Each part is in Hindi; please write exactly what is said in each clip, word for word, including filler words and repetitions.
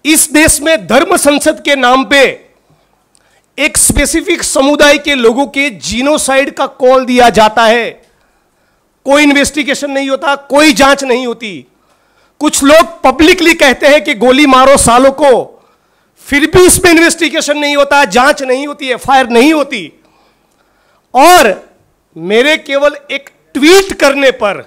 इस देश में धर्म संसद के नाम पे एक स्पेसिफिक समुदाय के लोगों के जीनोसाइड का कॉल दिया जाता है। कोई इन्वेस्टिगेशन नहीं होता, कोई जांच नहीं होती। कुछ लोग पब्लिकली कहते हैं कि गोली मारो सालों को, फिर भी इसमें इन्वेस्टिगेशन नहीं होता, जांच नहीं होती, एफ आई आर नहीं होती। और मेरे केवल एक ट्वीट करने पर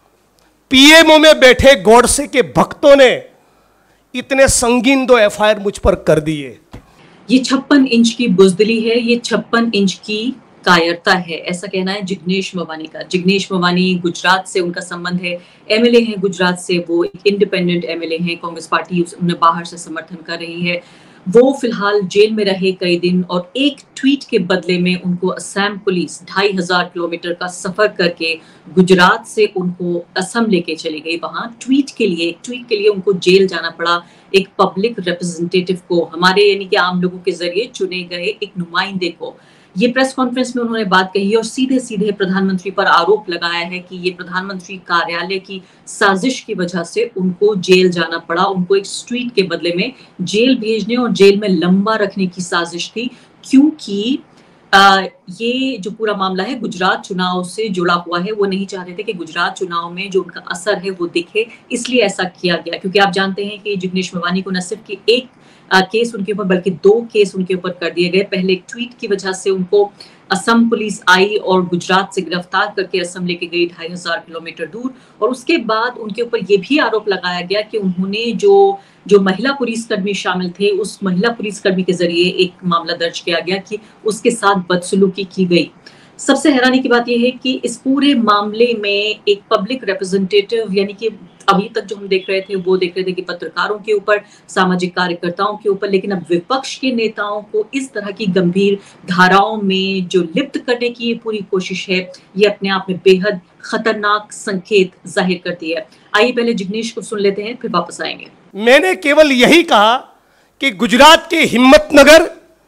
पी एम ओ में बैठे गॉडसे के भक्तों ने इतने संगीन दो एफ आई आर मुझ पर कर दिए। ये छप्पन इंच की बुजदिली है, ये छप्पन इंच की कायरता है, ऐसा कहना है जिग्नेश मेवानी का। जिग्नेश मेवानी गुजरात से उनका संबंध है, एम एल ए हैं गुजरात से, वो एक इंडिपेंडेंट एम एल ए हैं, कांग्रेस पार्टी उन्हें बाहर से समर्थन कर रही है। वो फिलहाल जेल में रहे कई दिन और एक ट्वीट के बदले में उनको असम पुलिस ढाई हजार किलोमीटर का सफर करके गुजरात से उनको असम लेके चली गई। वहां ट्वीट के लिए एक ट्वीट के लिए उनको जेल जाना पड़ा, एक पब्लिक रिप्रेजेंटेटिव को, हमारे यानी कि आम लोगों के जरिए चुने गए एक नुमाइंदे को। ये प्रेस कॉन्फ्रेंस में उन्होंने बात कही और सीधे सीधे प्रधानमंत्री पर आरोप लगाया है कि ये प्रधानमंत्री कार्यालय की साजिश की वजह से उनको जेल जाना पड़ा, उनको एक ट्वीट के बदले में जेल भेजने और जेल में लंबा रखने की साजिश थी, क्योंकि आ, ये जो पूरा मामला है गुजरात चुनाव से जुड़ा हुआ है। वो नहीं चाहते थे कि गुजरात चुनाव में जो उनका असर है वो दिखे, इसलिए ऐसा किया गया। क्योंकि आप जानते हैं कि जिग्नेश मेवानी को न सिर्फ कि एक आ, केस उनके ऊपर बल्कि दो केस उनके ऊपर कर दिए गए। पहले एक ट्वीट की वजह से उनको असम पुलिस आई और गुजरात से गिरफ्तार करके असम लेके गई ढाई हजार किलोमीटर दूर, और उसके बाद उनके ऊपर ये भी आरोप लगाया गया कि उन्होंने जो जो महिला पुलिसकर्मी शामिल थे उस महिला पुलिसकर्मी के जरिए एक मामला दर्ज किया गया कि उसके साथ बदसलूकी की गई। सबसे हैरानी की बात यह है कि इस पूरे मामले में एक पब्लिक रिप्रेजेंटेटिव, यानी कि अभी तक जो हम देख रहे थे वो देख रहे थे कि पत्रकारों के ऊपर, सामाजिक कार्यकर्ताओं के ऊपर, लेकिन अब विपक्ष के नेताओं को इस तरह की गंभीर धाराओं में जो लिप्त करने की ये पूरी कोशिश है, ये अपने आप में बेहद खतरनाक संकेत जाहिर करती है। आइए पहले जिग्नेश को सुन लेते हैं, फिर वापस आएंगे। मैंने केवल यही कहा कि गुजरात के हिम्मतनगर,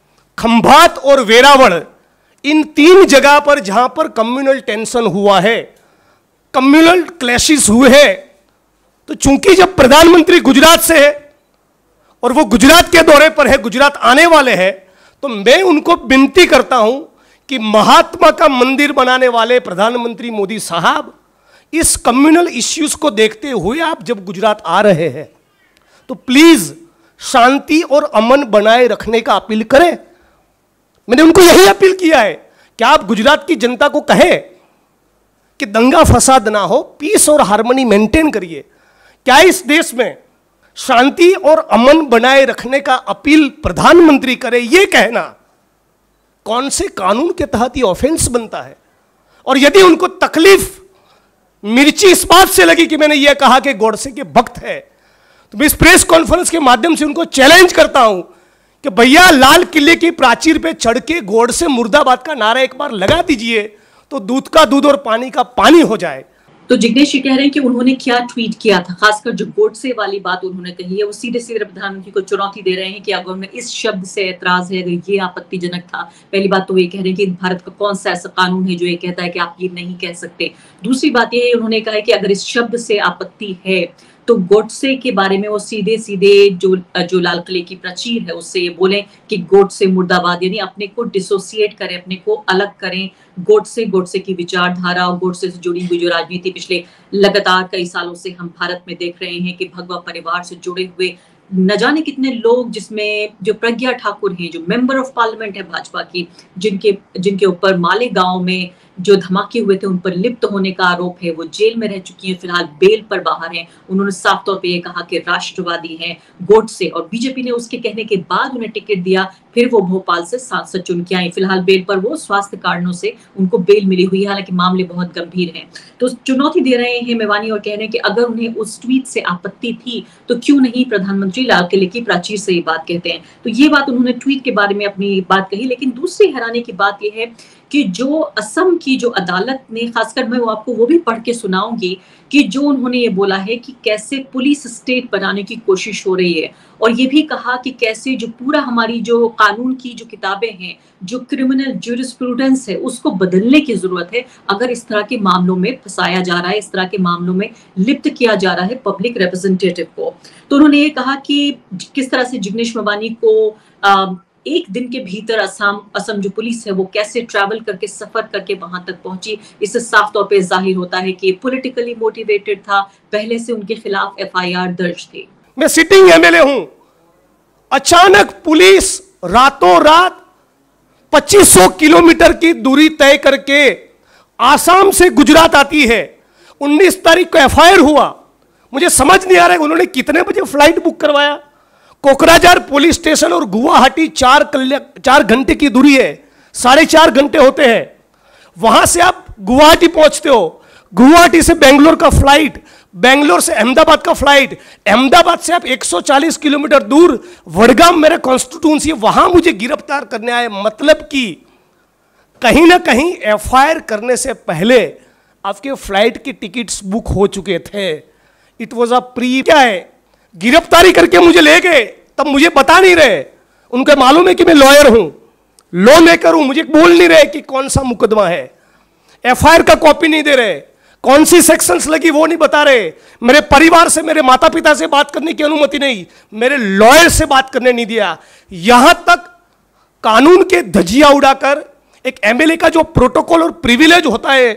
खंभात और वेरावल, इन तीन जगह पर जहां पर कम्युनल टेंशन हुआ है, कम्युनल क्लैशेस हुए हैं, तो चूंकि जब प्रधानमंत्री गुजरात से है और वो गुजरात के दौरे पर है, गुजरात आने वाले हैं, तो मैं उनको विनती करता हूं कि महात्मा का मंदिर बनाने वाले प्रधानमंत्री मोदी साहब, इस कम्युनल इश्यूज को देखते हुए आप जब गुजरात आ रहे हैं तो प्लीज शांति और अमन बनाए रखने का अपील करें। मैंने उनको यही अपील किया है कि आप गुजरात की जनता को कहें कि दंगा फसाद ना हो, पीस और हार्मनी मेंटेन करिए। क्या इस देश में शांति और अमन बनाए रखने का अपील प्रधानमंत्री करे, ये कहना कौन से कानून के तहत ये ऑफेंस बनता है? और यदि उनको तकलीफ मिर्ची इस बात से लगी कि मैंने ये कहा कि गॉडसे के भक्त है, तो मैं इस प्रेस कॉन्फ्रेंस के माध्यम से उनको चैलेंज करता हूं कि भैया लाल किले की प्राचीर पे चढ़ के गॉडसे मुर्दाबाद का नारा एक बार लगा दीजिए, तो दूध का दूध और पानी का पानी हो जाए। तो जिग्नेश ये कह रहे हैं कि उन्होंने क्या ट्वीट किया था, खासकर जो गोडसे वाली बात उन्होंने कही है, वो सीधे सीधे प्रधानमंत्री को चुनौती दे रहे हैं कि अगर उन्हें इस शब्द से एतराज है, अगर ये आपत्तिजनक था। पहली बात तो ये कह रहे हैं कि भारत का कौन सा ऐसा कानून है जो ये कहता है कि आप ये नहीं कह सकते। दूसरी बात ये है, उन्होंने कहा है कि अगर इस शब्द से आपत्ति है तो गोडसे के बारे में वो सीधे सीधे जो जो लाल किले की प्राचीर है उससे ये बोले कि गोडसे मुर्दाबाद, यानी अपने को डिसोसिएट करें, अपने को अलग करें गोडसे, गोडसे की विचारधारा और गोडसे से जुड़ी हुई जो राजनीति पिछले लगातार कई सालों से हम भारत में देख रहे हैं कि भगवा परिवार से जुड़े हुए न जाने कितने लोग, जिसमें जो प्रज्ञा ठाकुर हैं, जो मेंबर ऑफ पार्लियामेंट है भाजपा की, जिनके जिनके ऊपर मालेगांव में जो धमाके हुए थे उन पर लिप्त होने का आरोप है, वो जेल में रह चुकी हैं, फिलहाल बेल पर बाहर हैं। उन्होंने साफ तौर पे ये कहा कि राष्ट्रवादी हैं गोडसे, और बीजेपी ने उसके कहने के बाद उन्हें टिकट दिया, फिर वो भोपाल से सांसद चुन के आई। फिलहाल बेल पर वो स्वास्थ्य कारणों से उनको बेल मिली हुई है, हालांकि मामले बहुत गंभीर हैं। तो चुनौती दे रहे हैं मेवानी और कह रहे हैं कि अगर उन्हें उस ट्वीट से आपत्ति थी तो क्यों नहीं प्रधानमंत्री लाल किले की प्राचीर से ये बात कहते हैं। तो ये बात उन्होंने ट्वीट के बारे में अपनी बात कही। लेकिन दूसरी हैरानी की बात यह है कि जो असम की जो अदालत ने, खासकर मैं वो आपको वो भी पढ़ के सुनाऊंगी कि जो उन्होंने ये बोला है कि कैसे पुलिस स्टेट बनाने की कोशिश हो रही है, और ये भी कहा कि कैसे जो पूरा हमारी जो कानून की जो किताबें हैं, जो क्रिमिनल ज्यूरिस्प्रूडेंस है, उसको बदलने की जरूरत है अगर इस तरह के मामलों में फंसाया जा रहा है, इस तरह के मामलों में लिप्त किया जा रहा है पब्लिक रिप्रेजेंटेटिव को। तो उन्होंने ये कहा कि किस तरह से जिग्नेश मेवानी को आ, एक दिन के भीतर असम असम जो पुलिस है वो कैसे ट्रैवल करके सफर करके वहां तक पहुंची, इससे साफ तौर पे जाहिर होता है कि पॉलिटिकली मोटिवेटेड था, पहले से उनके खिलाफ एफ आई आर दर्ज थी। मैं सिटिंग एम एल ए हूं, अचानक पुलिस रातों रात पच्चीस सौ किलोमीटर की दूरी तय करके आसाम से गुजरात आती है। उन्नीस तारीख को एफ आई आर हुआ। मुझे समझ नहीं आ रहा है उन्होंने कितने बजे फ्लाइट बुक करवाया। कोकराझार पुलिस स्टेशन और गुवाहाटी चार चार घंटे की दूरी है, साढ़े चार घंटे होते हैं। वहां से आप गुवाहाटी पहुंचते हो, गुवाहाटी से बेंगलोर का फ्लाइट, बेंगलोर से अहमदाबाद का फ्लाइट, अहमदाबाद से आप एक सौ चालीस किलोमीटर दूर वडगाम मेरा कॉन्स्टिट्यूंसी, वहां मुझे गिरफ्तार करने आए। मतलब कि कहीं ना कहीं एफ आई आर करने से पहले आपके फ्लाइट की टिकट्स बुक हो चुके थे। इट वॉज अ प्री, क्या है, गिरफ्तारी करके मुझे ले गए, तब मुझे बता नहीं रहे। उनको मालूम है कि मैं लॉयर हूं, लॉ मेकर हूं, मुझे बोल नहीं रहे कि कौन सा मुकदमा है। एफ आई आर का कॉपी नहीं दे रहे, कौन सी सेक्शंस लगी वो नहीं बता रहे। मेरे परिवार से, मेरे माता पिता से बात करने की अनुमति नहीं, मेरे लॉयर से बात करने नहीं दिया। यहां तक कानून के धजिया उड़ाकर एक एम एल ए का जो प्रोटोकॉल और प्रिविलेज होता है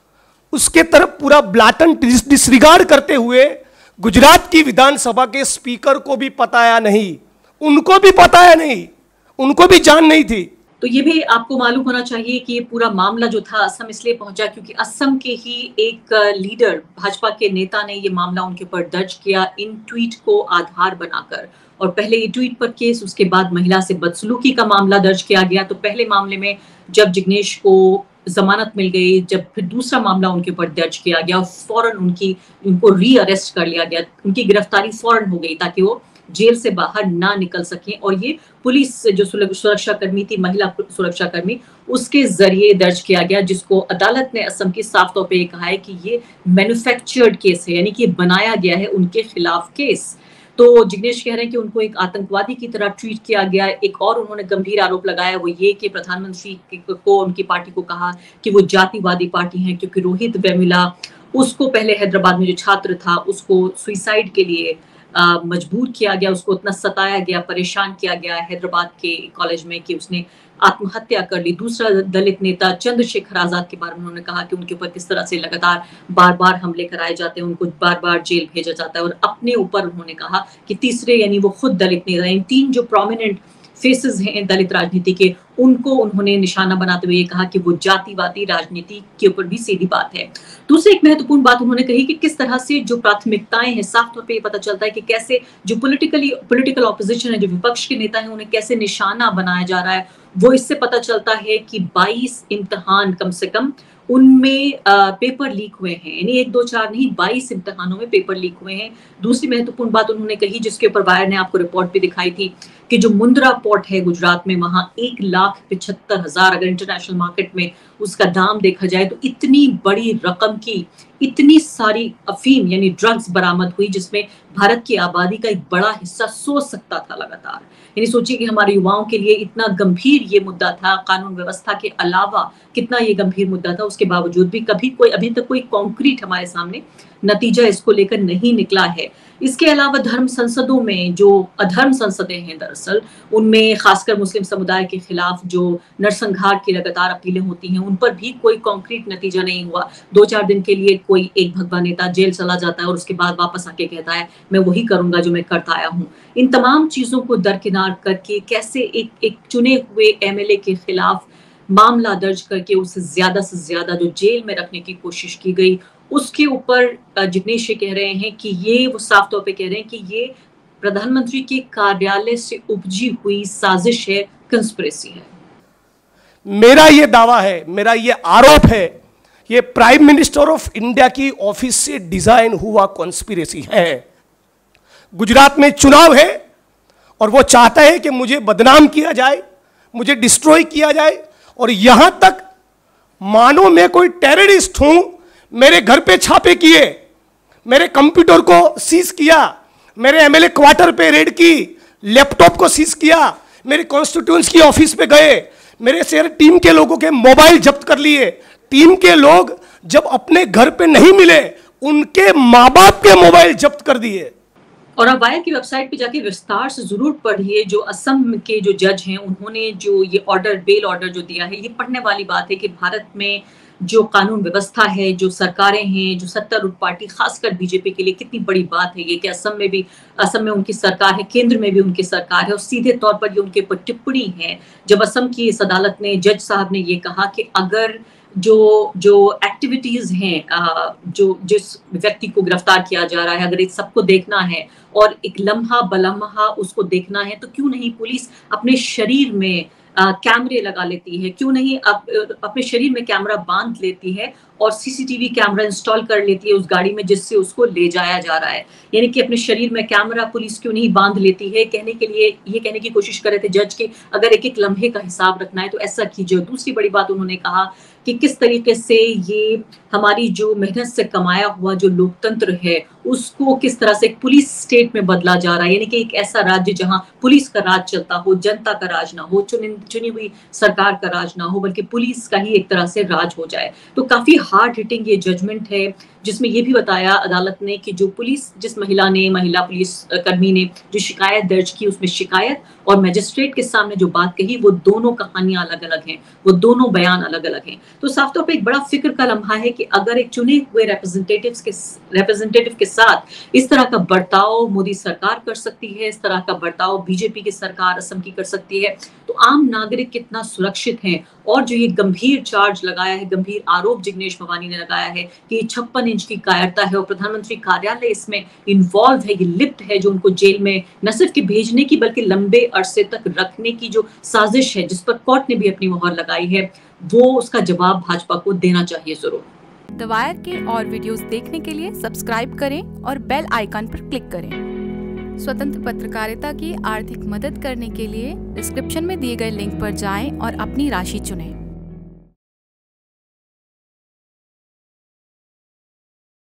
उसके तरफ पूरा ब्लाटन डिसरिगार्ड करते हुए गुजरात की विधानसभा के स्पीकर को भी पताया नहीं, उनको भी पताया नहीं, उनको भी जान नहीं थी। तो ये भी आपको मालूम होना चाहिए कि ये पूरा मामला जो था असम इसलिए पहुंचा क्योंकि असम के ही एक लीडर, भाजपा के नेता ने ये मामला उनके ऊपर दर्ज किया इन ट्वीट को आधार बनाकर। और पहले ये ट्वीट पर केस, उसके बाद महिला से बदसलूकी का मामला दर्ज किया गया। तो पहले मामले में जब जिग्नेश को जमानत मिल गई, जब फिर दूसरा मामला उनके ऊपर दर्ज किया गया और फौरन उनकी उनको री अरेस्ट कर लिया गया, उनकी गिरफ्तारी फौरन हो गई ताकि वो जेल से बाहर ना निकल सकें। और ये पुलिस जो सुरक्षा कर्मी थी, महिला सुरक्षा कर्मी, उसके जरिए दर्ज किया गया, जिसको अदालत ने असम की साफ तौर पे कहा है कि ये मैन्युफैक्चर्ड केस है, यानी कि बनाया गया है उनके खिलाफ केस। तो जिग्नेश कह रहे हैं कि उनको एक आतंकवादी की तरह ट्रीट किया गया। एक और उन्होंने गंभीर आरोप लगाया वो ये कि प्रधानमंत्री को, उनकी पार्टी को कहा कि वो जातिवादी पार्टी है क्योंकि रोहित वेमुला, उसको पहले हैदराबाद में जो छात्र था उसको सुइसाइड के लिए आ, मजबूर किया गया, उसको इतना सताया गया, परेशान किया गया हैदराबाद के कॉलेज में कि उसने आत्महत्या कर ली। दूसरा दलित नेता चंद्रशेखर आजाद के बारे में उन्होंने कहा कि उनके ऊपर किस तरह से लगातार बार बार हमले कराए जाते हैं, उनको बार बार जेल भेजा जाता है। और अपने ऊपर उन्होंने कहा कि तीसरे, यानी वो खुद दलित नेता, इन तीन जो प्रोमिनेंट फेसेस हैं दलित राजनीति के, उनको उन्होंने निशाना बनाते हुए ये कहा कि वो जातिवादी राजनीति के ऊपर भी सीधी बात है। दूसरी एक महत्वपूर्ण बात उन्होंने कही कि किस तरह से जो प्राथमिकताएं हैं, साफ तौर पे ये पता चलता है कि कैसे जो पॉलिटिकली पॉलिटिकल ऑपोजिशन है, जो विपक्ष के नेता हैं, उन्हें कैसे निशाना बनाया जा रहा है। वो इससे पता चलता है कि बाईस इम्तिहान कम से कम उनमें पेपर लीक हुए हैं, यानी एक दो चार नहीं, बाईस इम्तिहानों में पेपर लीक हुए हैं। दूसरी महत्वपूर्ण बात उन्होंने कही, जिसके ऊपर वायर ने आपको रिपोर्ट भी दिखाई थी, कि जो मुंद्रा पोर्ट है गुजरात में, वहां एक लाख पिछहत्तर हजार अगर इंटरनेशनल मार्केट में उसका दाम देखा जाए तो इतनी बड़ी रकम की इतनी सारी अफीम यानी ड्रग्स बरामद हुई, जिसमें भारत की आबादी का एक बड़ा हिस्सा सो सकता था लगातार। यानी सोचिए कि हमारे युवाओं के लिए इतना गंभीर ये मुद्दा था, कानून व्यवस्था के अलावा कितना ये गंभीर मुद्दा था, उसके बावजूद भी कभी कोई अभी तक कोई कॉन्क्रीट हमारे सामने नतीजा इसको लेकर नहीं निकला है। इसके अलावा धर्म संसदों में, जो अधर्म संसदें हैं दरअसल, उनमें खासकर मुस्लिम समुदाय के खिलाफ जो नरसंहार की लगातार अपीलें होती हैं, उन पर भी कोई कॉन्क्रीट नतीजा नहीं हुआ। दो चार दिन के लिए कोई एक भगवा नेता जेल चला जाता है और उसके बाद वापस आके कहता है मैं वही करूंगा जो मैं करता आया हूँ। इन तमाम चीजों को दरकिनार करके कैसे एक एक चुने हुए एमएलए के खिलाफ मामला दर्ज करके उसे ज्यादा से ज्यादा जो जेल में रखने की कोशिश की गई, उसके ऊपर जिग्नेश कह रहे हैं कि ये, वो साफ तौर पे कह रहे हैं कि ये प्रधानमंत्री के कार्यालय से उपजी हुई साजिश है, कंस्पिरेसी है। मेरा ये दावा है, मेरा ये आरोप है, ये प्राइम मिनिस्टर ऑफ इंडिया की ऑफिस से डिजाइन हुआ कॉन्स्पिरेसी है। गुजरात में चुनाव है और वो चाहता है कि मुझे बदनाम किया जाए, मुझे डिस्ट्रॉय किया जाए, और यहां तक मानो मैं कोई टेररिस्ट हूं, मेरे घर पे छापे किए, मेरे कंप्यूटर को सीज किया, मेरे एमएलए क्वार्टर पे रेड की, लैपटॉप को सीज किया, मेरे कॉन्स्टिट्यूएंसी की ऑफिस पे गए, मेरे शेयर टीम के लोगों के मोबाइल जब्त कर लिए। टीम के लोग जब अपने घर पे नहीं मिले, उनके माँ बाप के मोबाइल जब्त कर दिए। और आप वायर की वेबसाइट पे जाके विस्तार से जरूर पढ़िए, जो असम के जो जज हैं उन्होंने जो ये ऑर्डर, बेल ऑर्डर जो दिया है, ये पढ़ने वाली बात है कि भारत में जो कानून व्यवस्था है, जो सरकारें हैं, जो सत्तारूढ़ पार्टी, खासकर बीजेपी के लिए कितनी बड़ी बात है ये कि असम में भी असम में उनकी सरकार है, केंद्र में भी उनकी सरकार है, और सीधे तौर पर ये उनके ऊपर टिप्पणी है जब असम की इस अदालत ने, जज साहब ने ये कहा कि अगर जो जो एक्टिविटीज हैं, जो जिस व्यक्ति को गिरफ्तार किया जा रहा है, अगर इस सबको देखना है और एक लम्हा बलम्हा उसको देखना है, तो क्यों नहीं पुलिस अपने शरीर में आ, कैमरे लगा लेती है, क्यों नहीं अप, अपने शरीर में कैमरा बांध लेती है और सीसीटीवी कैमरा इंस्टॉल कर लेती है उस गाड़ी में जिससे उसको ले जाया जा रहा है। यानी कि अपने शरीर में कैमरा पुलिस क्यों नहीं बांध लेती है। कहने के लिए ये कहने की कोशिश कर रहे थे जज के अगर एक एक लम्हे का हिसाब रखना है तो ऐसा कीजिए। दूसरी बड़ी बात उन्होंने कहा कि किस तरीके से ये हमारी जो मेहनत से कमाया हुआ जो लोकतंत्र है उसको किस तरह से एक पुलिस स्टेट में बदला जा रहा है, यानी कि एक ऐसा राज्य जहां पुलिस का राज चलता हो, जनता का राज ना हो, चुनी चुनी हुई सरकार का राज ना हो, बल्कि पुलिस का ही एक तरह से राज हो जाए। तो काफी हार्ड हिटिंग ये जजमेंट है जिसमें ये भी बताया अदालत ने कि जो पुलिस जिस महिला ने महिला पुलिस कर्मी ने जो शिकायत दर्ज की उसमें शिकायत और मजिस्ट्रेट के सामने जो बात कही वो दोनों कहानियां अलग अलग हैं, वो दोनों बयान अलग अलग हैं। तो साफ तौर पे एक बड़ा फिक्र का लम्हा है कि अगर एक चुने हुए रिप्रेजेंटेटिव्स के रिप्रेजेंटेटिव के साथ इस तरह का बर्ताव मोदी सरकार कर सकती है, इस तरह का बर्ताव बीजेपी की सरकार असम की कर सकती है, तो आम नागरिक कितना सुरक्षित हैं। और जो ये गंभीर चार्ज लगाया है, गंभीर आरोप जिग्नेश मेवानी ने लगाया है कि ये छप्पन इंच की कायरता है और प्रधानमंत्री कार्यालय इसमें इन्वॉल्व है, ये लिप्त है, जो उनको जेल में न सिर्फ के भेजने की बल्कि लंबे अरसे तक रखने की जो साजिश है जिस पर कोर्ट ने भी अपनी मोहर लगाई है, वो उसका जवाब भाजपा को देना चाहिए जरूर। द वायर के और वीडियोस देखने के लिए सब्सक्राइब करें और बेल आइकन पर क्लिक करें। स्वतंत्र पत्रकारिता की आर्थिक मदद करने के लिए डिस्क्रिप्शन में दिए गए लिंक पर जाएं और अपनी राशि चुनें।